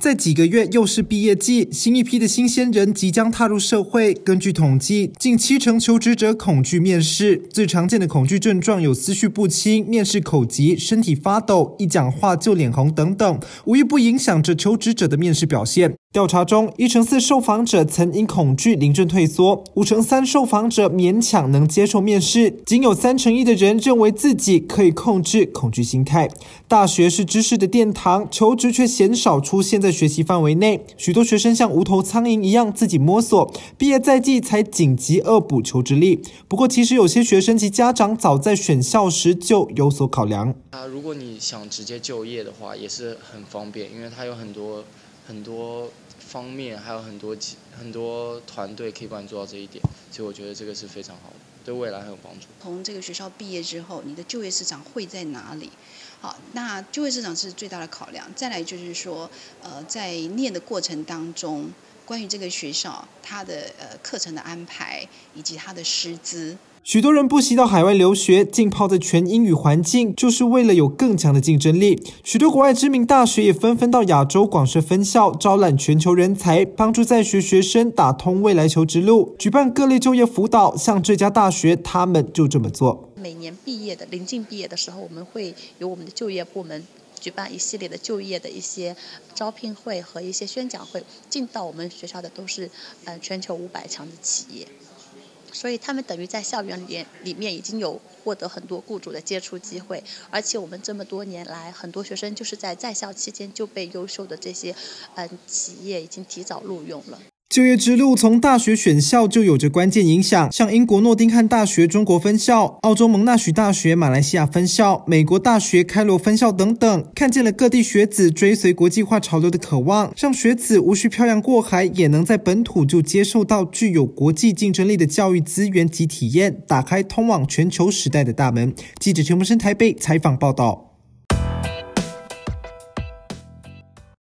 在几个月又是毕业季，新一批的新鲜人即将踏入社会。根据统计，近70%求职者恐惧面试，最常见的恐惧症状有思绪不清、面试口急、身体发抖、一讲话就脸红等等，无一不影响着求职者的面试表现。调查中，1成4受访者曾因恐惧临阵退缩，5成3受访者勉强能接受面试，仅有3成1的人认为自己可以控制恐惧心态。大学是知识的殿堂，求职却鲜少出现在学习范围内，许多学生像无头苍蝇一样自己摸索，毕业在即才紧急恶补求职力。不过，其实有些学生及家长早在选校时就有所考量。 如果你想直接就业的话，也是很方便，因为它有很多方面，还有很多团队可以帮你做到这一点，所以我觉得这个是非常好的，对未来很有帮助。 从这个学校毕业之后，你的就业市场会在哪里？好，那就业市场是最大的考量。再来就是说，在念的过程当中，关于这个学校它的课程的安排以及它的师资。 许多人不惜到海外留学，浸泡在全英语环境，就是为了有更强的竞争力。许多国外知名大学也纷纷到亚洲广设分校，招揽全球人才，帮助在学学生打通未来求职路，举办各类就业辅导。像这家大学，他们就这么做。 每年临近毕业的时候，我们会由我们的就业部门举办一系列的就业的一些招聘会和一些宣讲会，进到我们学校的都是全球500强的企业。所以他们等于在校园里面已经有获得很多雇主的接触机会，而且我们这么多年来，很多学生就是在校期间就被优秀的这些企业已经提早录用了。 就业之路从大学选校就有着关键影响，像英国诺丁汉大学中国分校、澳洲蒙纳许大学马来西亚分校、美国大学开罗分校等等，看见了各地学子追随国际化潮流的渴望，让学子无需漂洋过海，也能在本土就接受到具有国际竞争力的教育资源及体验，打开通往全球时代的大门。记者陈柏生台北采访报道。